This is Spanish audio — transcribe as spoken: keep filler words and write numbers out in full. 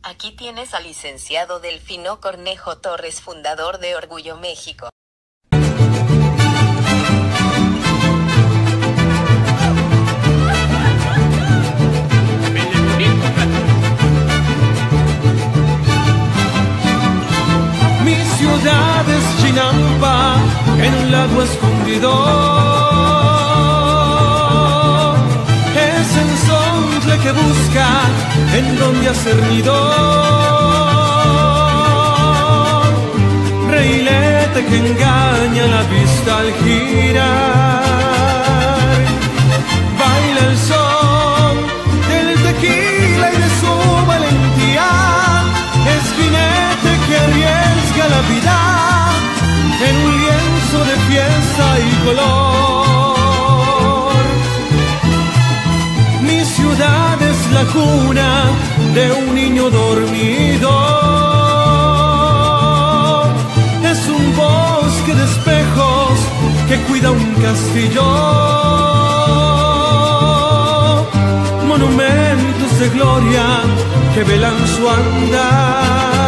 Aquí tienes al licenciado Delfino Cornejo Torres, fundador de Orgullo México. Mi ciudad es Chinampa, en un lago escondido. Es el sontle que busca en donde hacer nido. Reilete que engaña la vista al girar. Baila el son del tequila y de su valentía. Es jinete que arriesga la vida en un lienzo de fiesta y color. Mi ciudad es la cuna de un niño dormido. Es un bosque de espejos que cuida un castillo. Monumentos de gloria que velan su andar.